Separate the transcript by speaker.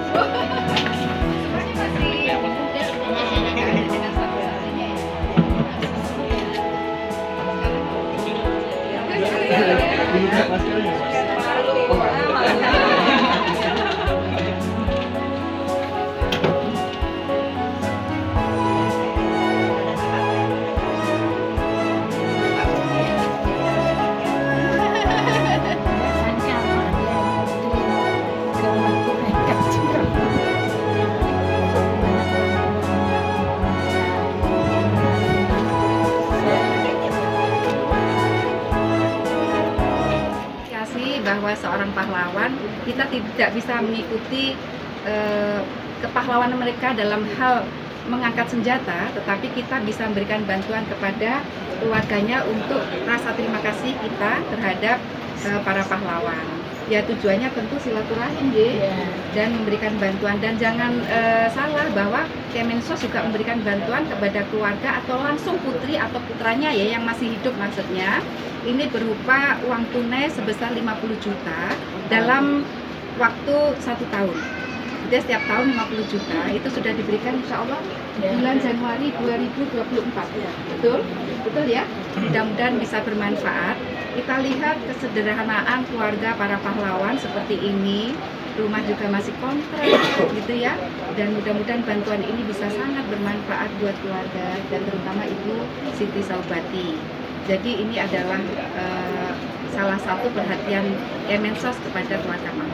Speaker 1: Bahwa seorang pahlawan, kita tidak bisa mengikuti kepahlawanan mereka dalam hal mengangkat senjata, tetapi kita bisa memberikan bantuan kepada keluarganya untuk rasa terima kasih kita terhadap para pahlawan. Ya tujuannya tentu silaturahim dan memberikan bantuan, dan jangan salah bahwa Kemensos juga memberikan bantuan kepada keluarga atau langsung putri atau putranya ya yang masih hidup maksudnya. Ini berupa uang tunai sebesar 50 juta dalam waktu 1 tahun. Jadi setiap tahun 50 juta itu sudah diberikan insya Allah bulan Januari 2024. Betul? Betul ya? Mudah-mudahan bisa bermanfaat. Kita lihat kesederhanaan keluarga para pahlawan seperti ini. Rumah juga masih kontrak gitu ya. Dan mudah-mudahan bantuan ini bisa sangat bermanfaat buat keluarga dan terutama Ibu Siti Saubati. Jadi ini adalah salah satu perhatian Kemensos kepada keluarga pahlawan.